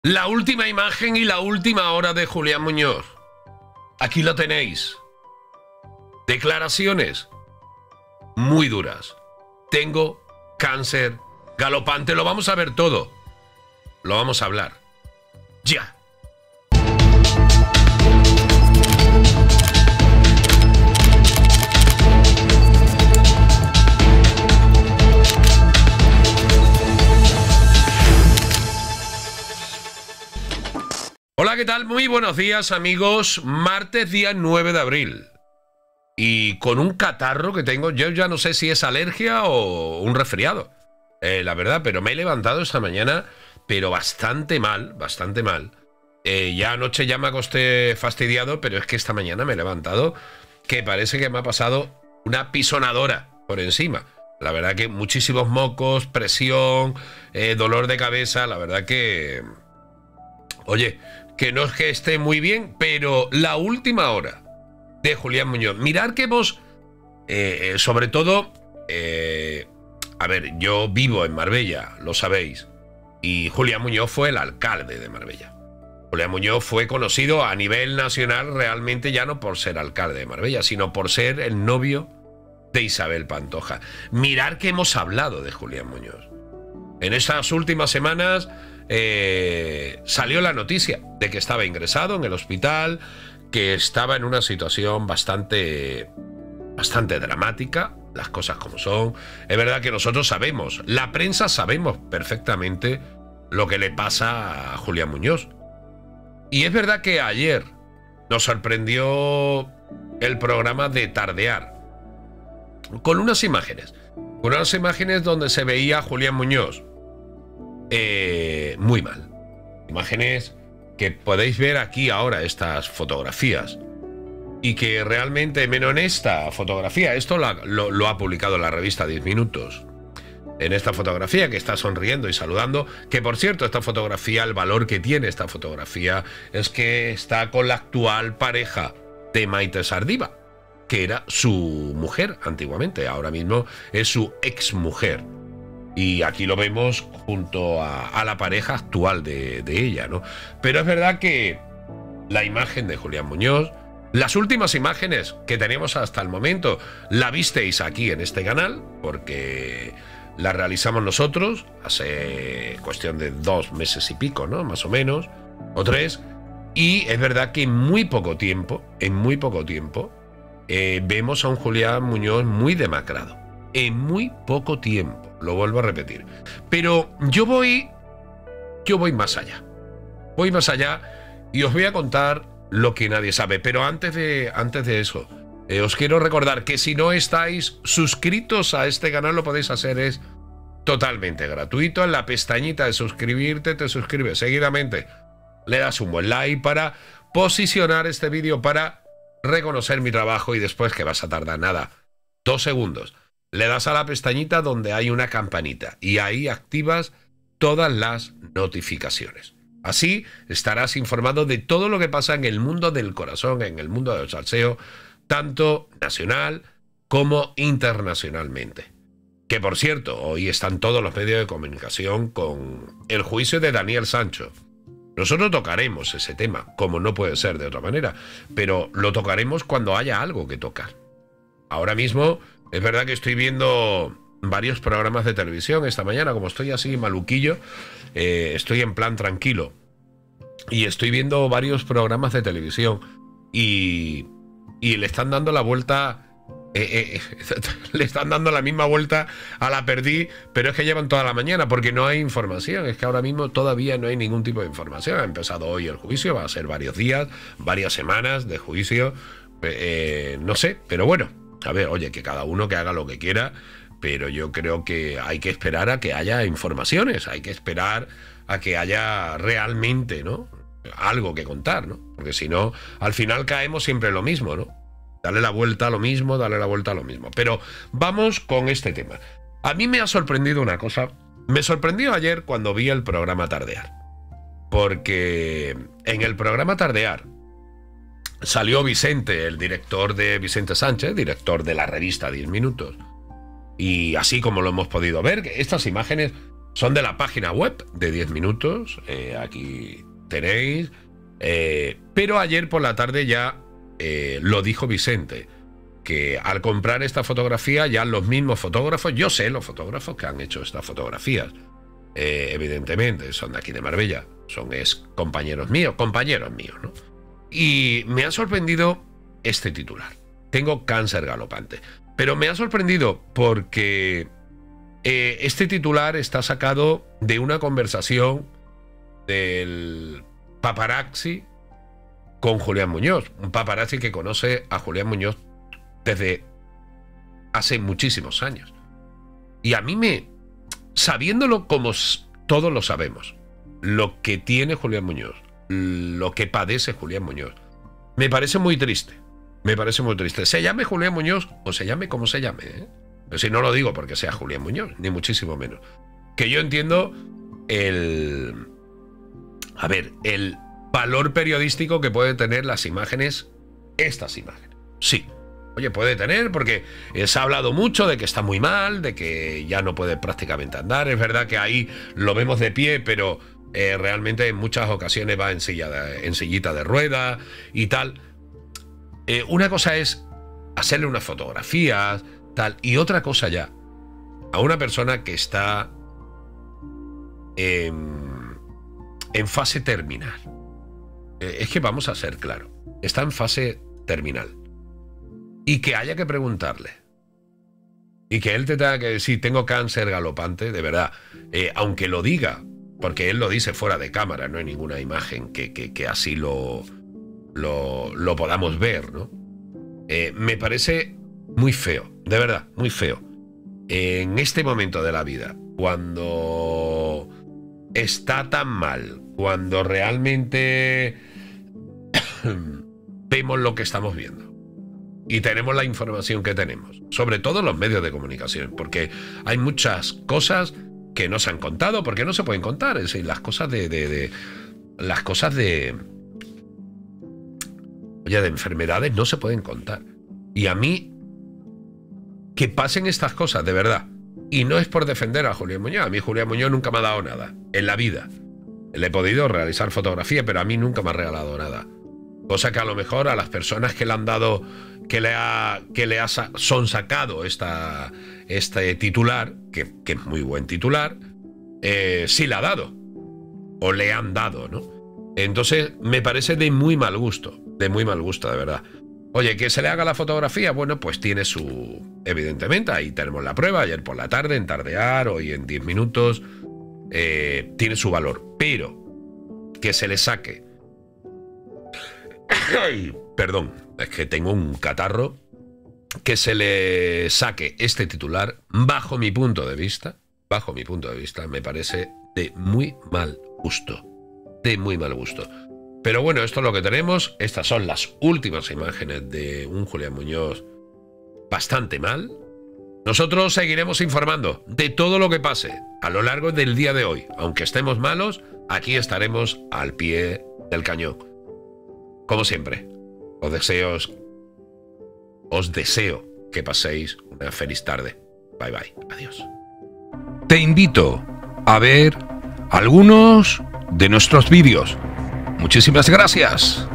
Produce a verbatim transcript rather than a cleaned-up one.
La última imagen y la última hora de Julián Muñoz. Aquí lo tenéis. Declaraciones muy duras. Tengo cáncer galopante. Lo vamos a ver todo. Lo vamos a hablar. Ya. Hola, ¿qué tal? Muy buenos días, amigos. Martes, día nueve de abril. Y con un catarro que tengo, yo ya no sé si es alergia o un resfriado. Eh, la verdad, pero me he levantado esta mañana, pero bastante mal, bastante mal. Eh, ya anoche ya me acosté fastidiado, pero es que esta mañana me he levantado que parece que me ha pasado una pisonadora por encima. La verdad que muchísimos mocos, presión, eh, dolor de cabeza, la verdad que... Oye, que no es que esté muy bien, pero la última hora de Julián Muñoz. Mirad que hemos, eh, sobre todo, eh, a ver, yo vivo en Marbella, lo sabéis, y Julián Muñoz fue el alcalde de Marbella. Julián Muñoz fue conocido a nivel nacional realmente ya no por ser alcalde de Marbella, sino por ser el novio de Isabel Pantoja. Mirad que hemos hablado de Julián Muñoz. En estas últimas semanas eh, salió la noticia de que estaba ingresado en el hospital, que estaba en una situación bastante, bastante dramática, las cosas como son. Es verdad que nosotros sabemos, la prensa sabemos perfectamente lo que le pasa a Julián Muñoz. Y es verdad que ayer nos sorprendió el programa de Tardear, con unas imágenes, con unas imágenes donde se veía a Julián Muñoz eh, muy mal. Imágenes que podéis ver aquí ahora, estas fotografías, y que realmente, menos en esta fotografía, esto lo, lo, lo ha publicado la revista diez minutos, en esta fotografía que está sonriendo y saludando, que por cierto, esta fotografía, el valor que tiene esta fotografía es que está con la actual pareja de Maite Sardiba, que era su mujer antiguamente, ahora mismo es su exmujer. Y aquí lo vemos junto a, a la pareja actual de, de ella, ¿no? Pero es verdad que la imagen de Julián Muñoz, las últimas imágenes que tenemos hasta el momento, la visteis aquí en este canal, porque la realizamos nosotros hace cuestión de dos meses y pico, ¿no? Más o menos, o tres. Y es verdad que en muy poco tiempo, en muy poco tiempo, eh, vemos a un Julián Muñoz muy demacrado. En muy poco tiempo. Lo vuelvo a repetir. Pero yo voy... Yo voy más allá. Voy más allá y os voy a contar lo que nadie sabe. Pero antes de, antes de eso, eh, os quiero recordar que si no estáis suscritos a este canal, lo podéis hacer, es totalmente gratuito. En la pestañita de suscribirte, te suscribes seguidamente. Le das un buen like para posicionar este vídeo, para reconocer mi trabajo, y después, que vas a tardar nada, dos segundos. Le das a la pestañita donde hay una campanita y ahí activas todas las notificaciones. Así estarás informado de todo lo que pasa en el mundo del corazón, en el mundo del salseo, tanto nacional como internacionalmente. Que por cierto, hoy están todos los medios de comunicación con el juicio de Daniel Sancho. Nosotros tocaremos ese tema, como no puede ser de otra manera, pero lo tocaremos cuando haya algo que tocar. Ahora mismo... Es verdad que estoy viendo varios programas de televisión esta mañana, como estoy así maluquillo, eh, estoy en plan tranquilo. Y estoy viendo varios programas de televisión y, y le están dando la vuelta, eh, eh, le están dando la misma vuelta a la perdí, pero es que llevan toda la mañana porque no hay información. Es que ahora mismo todavía no hay ningún tipo de información. Ha empezado hoy el juicio, va a ser varios días, varias semanas de juicio, eh, no sé, pero bueno. A ver, oye, que cada uno que haga lo que quiera, pero yo creo que hay que esperar a que haya informaciones, hay que esperar a que haya realmente, ¿no?, algo que contar, ¿no? Porque si no, al final caemos siempre en lo mismo, ¿no? Darle la vuelta a lo mismo, darle la vuelta a lo mismo. Pero vamos con este tema. A mí me ha sorprendido una cosa. Me sorprendió ayer cuando vi el programa Tardear. Porque en el programa Tardear salió Vicente, el director de Vicente Sánchez, director de la revista diez minutos. Y así como lo hemos podido ver, estas imágenes Son de la página web de diez minutos. Eh, aquí tenéis. Eh, pero ayer por la tarde ya eh, lo dijo Vicente, que al comprar esta fotografía ya los mismos fotógrafos, yo sé los fotógrafos que han hecho estas fotografías, eh, evidentemente son de aquí de Marbella, son ex compañeros míos, compañeros míos, ¿no? Y me ha sorprendido este titular. Tengo cáncer galopante. Pero me ha sorprendido porque eh, este titular está sacado de una conversación del paparazzi con Julián Muñoz. Un paparazzi que conoce a Julián Muñoz desde hace muchísimos años. Y a mí me... sabiéndolo como todos lo sabemos, lo que tiene Julián Muñoz, lo que padece Julián Muñoz, me parece muy triste. Me parece muy triste. Se llame Julián Muñoz o se llame como se llame, ¿eh? Pero si no lo digo porque sea Julián Muñoz, ni muchísimo menos. Que yo entiendo el... A ver, el valor periodístico que pueden tener las imágenes, estas imágenes. Sí. Oye, puede tener, porque se ha hablado mucho de que está muy mal, de que ya no puede prácticamente andar. Es verdad que ahí lo vemos de pie, pero eh, realmente en muchas ocasiones va en, silla de, en sillita de rueda y tal. Eh, una cosa es hacerle unas fotografías, tal, y otra cosa ya, a una persona que está en, en fase terminal. Eh, es que vamos a ser claros, está en fase terminal. Y que haya que preguntarle. Y que él te tenga que decir, tengo cáncer galopante, de verdad. Eh, aunque lo diga, porque él lo dice fuera de cámara, no hay ninguna imagen que, que, que así lo, lo, lo podamos ver, ¿no? Eh, me parece muy feo, de verdad, muy feo. Eh, en este momento de la vida, cuando está tan mal, cuando realmente vemos lo que estamos viendo. Y tenemos la información que tenemos, sobre todo los medios de comunicación, porque hay muchas cosas que no se han contado, porque no se pueden contar. Es decir, las cosas de, de, de las cosas de, oye, de enfermedades no se pueden contar. Y a mí, que pasen estas cosas, de verdad, y no es por defender a Julián Muñoz. A mí Julián Muñoz nunca me ha dado nada en la vida. Le he podido realizar fotografía, pero a mí nunca me ha regalado nada. Cosa que a lo mejor a las personas que le han dado, que le ha, que le ha son sacado esta, este titular, que, que es muy buen titular, eh, sí le ha dado. O le han dado, ¿no? Entonces me parece de muy mal gusto, de muy mal gusto, de verdad. Oye, que se le haga la fotografía, bueno, pues tiene su... Evidentemente, ahí tenemos la prueba, ayer por la tarde, en Tardear, hoy en diez minutos, eh, tiene su valor. Pero que se le saque... Ay, perdón, es que tengo un catarro. Que se le saque este titular, bajo mi punto de vista, bajo mi punto de vista, me parece de muy mal gusto. De muy mal gusto. Pero bueno, esto es lo que tenemos. Estas son las últimas imágenes de un Julián Muñoz bastante mal. Nosotros seguiremos informando de todo lo que pase a lo largo del día de hoy. Aunque estemos malos, aquí estaremos al pie del cañón. Como siempre, os deseo, os deseo que paséis una feliz tarde. Bye bye. Adiós. Te invito a ver algunos de nuestros vídeos. Muchísimas gracias.